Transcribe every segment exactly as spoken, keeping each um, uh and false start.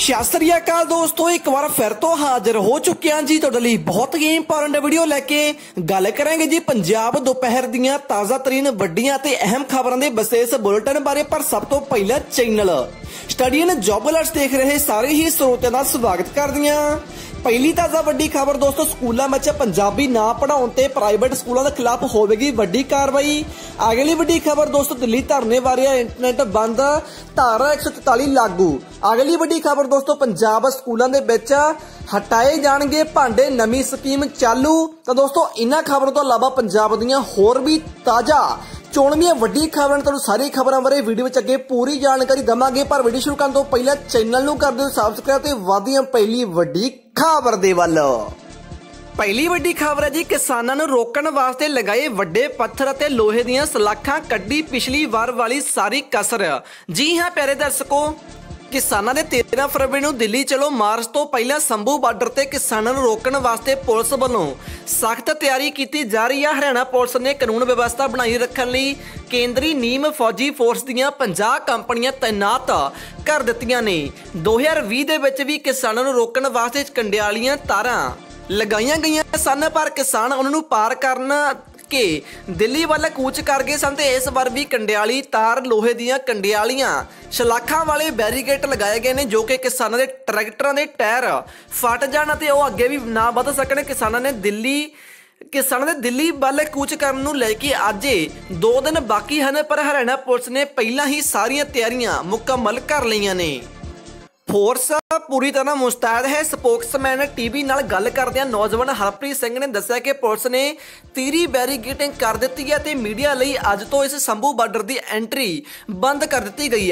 ਸਤਿ ਸ੍ਰੀ ਅਕਾਲ ਦੋਸਤੋ, एक बार फिर तो हाजिर हो चुके हैं जी ਤੁਹਾਡੇ ਲਈ बहुत ही इंपोर्टेंट वीडियो लेके गल करेंगे जी पंजाब दोपहर ਦੀਆਂ ਤਾਜ਼ਾ ਤਰੀਨ ਵੱਡੀਆਂ ਤੇ अहम खबरों के विशेष बुलेटिन बारे। पर सब तो पहला channel study and job alerts देख रहे सारे ही ਸਰੋਤਿਆਂ ਦਾ स्वागत करदी हां। पहली ताज़ा वड्डी खबर दोस्तों, स्कूलों में पंजाबी ना पढ़ाने ते प्राइवेट स्कूलों के खिलाफ होगी वड्डी कार्रवाई। अगली वड्डी खबर दोस्तों, दिल्ली धरने वाले इंटरनेट बंद, धारा एक सौ चौताली लागू। अगली वड्डी खबर दोस्तों, पंजाब स्कूलों के विच हटाए जाणगे भांडे, नवीं स्कीम चालू। तो दोस्तों इन्हां खबरों तो इलावा पंजाब दीयां होर भी ताज़ा चोणवीआं वड्डी खबरां तुहानूं सारी खबरां बारे वीडियो विच अगे पूरी जानकारी दवांगे। पर वीडियो शुरू करन तों पहिलां चैनल नूं कर दिओ सबसक्राइब ते वधदे हां पहली वड्डी खबर दे वल। पहली वड्डी खबर है जी, किसानां नूं रोकण वास्ते लगाए वड्डे पत्थर अते लोहे दीयां सलाखां, कड्ढी पिछली वार वाली सारी कसर। जी हां प्यारे दर्शकों, किसानां ने तेरह फरवरी नूं दिल्ली चलो मार्च तो पहला संभू बार्डर ते किसानां नूं रोकण वास्ते पुलिस वल्लों सख्त तैयारी की जा रही है। हरियाणा पुलिस ने कानून व्यवस्था बनाई रखण लई केंद्री नीम फौजी फोर्स दीयां पचास कंपनियां तैनात कर दित्तियां ने। दो हज़ार बीस दे विच भी किसानां नूं रोकण वास्ते कंडियालीआं तारां लगाईआं गईआं सन, पर किसान उन्हां नूं पार करन के दिल्ली वाल कूच कर गए सन। इस बार भी कंडियाली तार, लोहे दीयां कंडियालियां, शलाखा वाले बैरीगेट लगाए गए हैं जो कि किसानों के ट्रैक्टरों के टायर फट जाण ते ओह अगे भी ना वध सकण। किसानों ने दिल्ली किसानों ने दिल्ली वाल कूच करन नूं लैके अज दो दिन बाकी हैं, पर हरियाणा पुलिस ने पहला ही सारियां तैयारियां मुकम्मल कर लईआं ने। फोर्स पूरी तरह मुस्तैद है। स्पोक्समैन टीवी नाल गल करदिआं नौजवान हरप्रीत सिंह ने दस्सिआ कि पुलिस ने तीरी बैरीगेटिंग कर दित्ती है ते मीडिया लई अज तो इस संभू बार्डर की एंट्री बंद कर दित्ती गई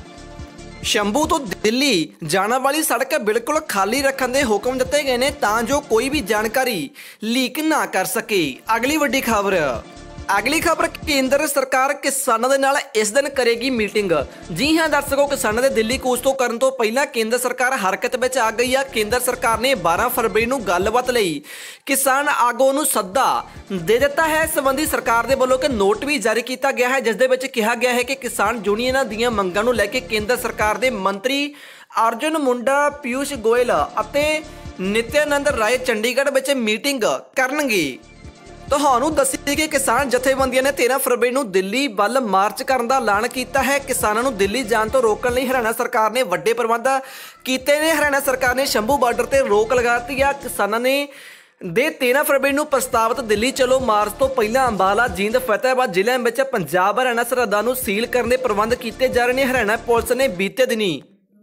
आ। शंभू तो दिल्ली जाने वाली सड़क बिल्कुल खाली रखने के हुक्म दिते गए हैं तां जो कोई भी जानकारी लीक ना कर सके। अगली वड्डी खबर अगली खबर केंद्र सरकार किसानों के नाल इस दिन करेगी मीटिंग। जी हाँ दर्शकों, किसानों के दिल्ली कूच तो करन तो पहला केंद्र सरकार हरकत में आ गई है। केंद्र सरकार ने बारह फरवरी को गलबात लई किसान आगू नूं सद्दा दे दिता है। संबंधी सरकार के वालों एक नोट भी जारी किया गया है जिस दे विच कहा गया है कि किसान यूनियनां दीयां मंगां नूं लैके केंद्र सरकार के मंत्री अर्जुन मुंडा, पीयूष गोयल अते नित्यानंद राय चंडीगढ़ विच मीटिंग करनगे। ਤੁਹਾਨੂੰ ਦੱਸੀਏ कि किसान जथेबंदियों ने तेरह फरवरी को दिल्ली ਵੱਲ मार्च करने का ऐलान किया है। किसानों को दिल्ली जाने तो रोकने लिए हरियाणा सरकार ने ਵੱਡੇ प्रबंध किए हैं। हरियाणा सरकार ने शंभू बार्डर पर रोक लगा दी है। किसानों ने दे तेरह फरवरी को प्रस्तावित दिल्ली चलो मार्च तो पहला अंबाला, जींद, फतेहाबाद जिले में पंजाब हरियाणा सरहदां नूं सील करने प्रबंध किए जा रहे हैं। हरियाणा पुलिस ने बीते दिनी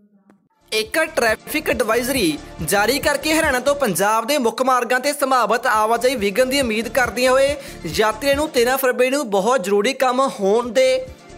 एक ट्रैफिक एडवाइजरी जारी करके हरियाणा तो पंजाब के मुख्य मार्गों से संभावित आवाजाही विघन की उम्मीद करते हुए यात्रियों को तेरह फरवरी को बहुत जरूरी काम होने दे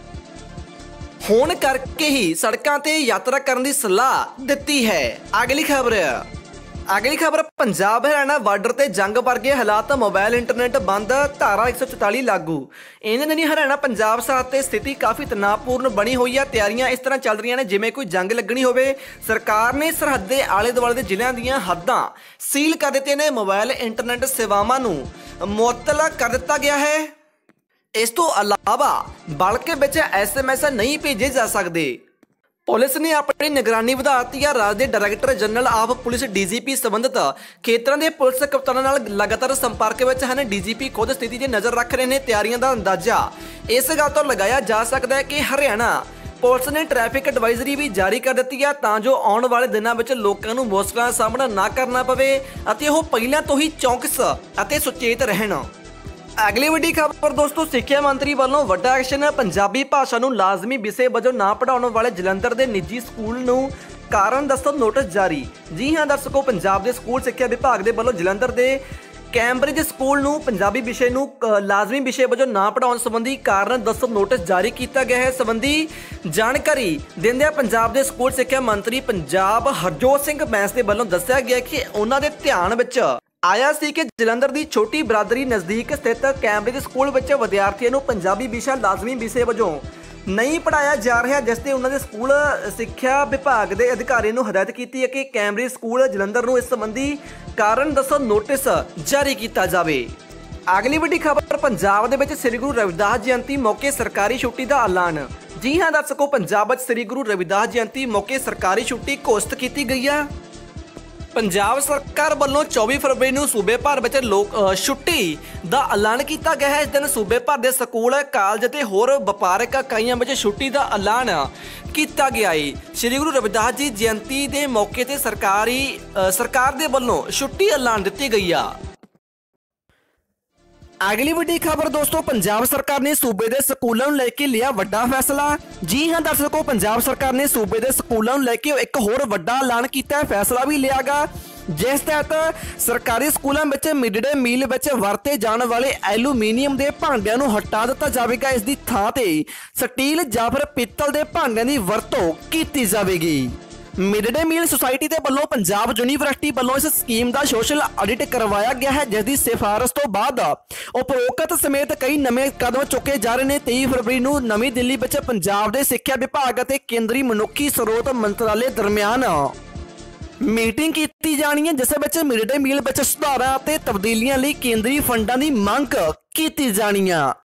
होने करके ही सड़कों पर यात्रा करने की सलाह दी है। अगली खबर अगली खबर पंजाब हरियाणा बार्डर ते जंग वर्गे हालात, मोबाइल इंटरनेट बंद, धारा एक सौ चौताली लागू। इन्हें दिन हरियाणा पंजाब सरहद ते स्थिति काफ़ी तनावपूर्ण बनी हुई है। तैयारियां इस तरह चल रही ने जिवें कोई जंग लगनी होवे। सरकार ने सरहद के आले दुआले के जिलों दीयां हद्दां सील कर दित्ते ने। मोबाइल इंटरनेट सेवावां नूं मुअत्तल कर दिता गया है। इस तो अलावा बल्कि विच एस एम एस नहीं भेजे जा सकते। पुलिस ने अपनी निगरानी वधा दी है। राज के director general of police D G P संबंधित खेतरों के पुलिस कप्तानों नाल लगातार संपर्क में हैं। डी जी पी खुद स्थिति की नज़र रख रहे हैं। तैयारियों का अंदाजा इस गल तो लगाया जा सकता है कि हरियाणा पुलिस ने ट्रैफिक एडवाइजरी भी जारी कर दी है तां जो आने वाले दिनों में लोगों को मुश्किलों का सामना ना करना पवे अते वो पहले तो ही चौकस अते सुचेत रहन। अगली वड्डी खबर दोस्तों, सिक्ख्या मंत्री वालों वड्डा एक्शन, पंजाबी भाषा नूं लाजमी विषय वजों ना पढ़ाने वाले जलंधर के निजी स्कूल नूं कारण दस्सो नोटिस जारी। जी हाँ दर्शकों, पंजाब के स्कूल सिक्ख्या विभाग के वालों जलंधर के कैंब्रिज स्कूल नूं पंजाबी विषय नूं लाजमी विषय वजों ना पढ़ाने संबंधी कारण दस्सो नोटिस जारी किया गया है। संबंधी जानकारी देंदे पंजाब के स्कूल सिक्ख्या मंत्री पंजाब हरजोत सिंह बैंस के वालों दस्सिया गया कि उन्हां दे ध्यान विच आया सी कि जलंधर की छोटी बरादरी नज़दीक स्थित कैंब्रिज स्कूल में विद्यार्थियों को पंजाबी विषय लाजमी विषय वजों नहीं पढ़ाया जा रहा, जिससे उन्होंने स्कूल सिक्ख्या विभाग के अधिकारी को हदायत की है कि कैंब्रिज स्कूल जलंधर को इस संबंधी कारण दस्सो नोटिस जारी किया जाए। अगली वड्डी खबर पंजाब के श्री गुरु रविदास जयंती मौके सरकारी छुट्टी का ऐलान। जी हाँ दर्शकों, पंजाब ਵਿੱਚ ਸ੍ਰੀ ਗੁਰੂ ਰਵਿਦਾਸ ਜयंती ਮੌਕੇ ਸਰਕਾਰੀ ਛੁੱਟੀ ਘੋਸ਼ਿਤ ਕੀਤੀ ਗਈ ਆ। ਪੰਜਾਬ ਸਰਕਾਰ ਵੱਲੋਂ ਚੌਵੀ ਫਰਵਰੀ ਨੂੰ ਸੂਬੇ ਭਰ ਵਿੱਚ ਲੋਕ ਛੁੱਟੀ ਦਾ ਐਲਾਨ ਕੀਤਾ ਗਿਆ ਹੈ। ਇਸ ਦਿਨ ਸੂਬੇ ਭਰ ਦੇ ਸਕੂਲ, ਕਾਲਜ ਅਤੇ ਹੋਰ ਵਪਾਰਕ ਇਕਾਈਆਂ ਵਿੱਚ ਛੁੱਟੀ ਦਾ ਐਲਾਨ ਕੀਤਾ ਗਿਆ ਹੈ। ਸ੍ਰੀ ਗੁਰੂ ਰਵਿਦਾਸ ਜੀ ਜਯੰਤੀ ਦੇ ਮੌਕੇ ਤੇ ਸਰਕਾਰੀ ਸਰਕਾਰ ਦੇ ਵੱਲੋਂ ਛੁੱਟੀ ਐਲਾਨ ਦਿੱਤੀ ਗਈ ਆ। अगली बड़ी खबर दोस्तों, पंजाब सरकार ने सूबे के स्कूलों को लेके लिया वड्डा फैसला। जी हाँ दर्शकों, पंजाब सरकार ने सूबे के स्कूलों को लेके एक होर वड्डा ऐलान किया है, फैसला भी लिया गा, जिस तहत सरकारी स्कूलों में मिड डे मील में वरते जाने वाले एलूमीनीयम के भांडिਆਂ ਨੂੰ हटा दिता जाएगा। इस दी थां ते स्टील ਜਾਂ ਫਿਰ ਪਿੱਤਲ ਦੇ ਭਾਂਡਿਆਂ ਦੀ ਵਰਤੋਂ ਕੀਤੀ ਜਾਵੇਗੀ। मिड डे मील सोसाइटी के वालों पंजाब यूनीवर्सिटी वालों इस स्कीम का सोशल ऑडिट करवाया गया है, जिसकी सिफारिश तो बाद उपरोक्त समेत कई नवे कदम चुके जा रहे हैं। तेईस फरवरी को नवी दिल्ली में पंजाब के सिक्ख्या विभाग और केंद्रीय मनुखी स्रोत मंत्रालय दरम्यान मीटिंग की जानी है, जिस मिड डे मील में सुधारां ते तब्दीलियां लई केंद्रीय फंडां की मंग की जानी है।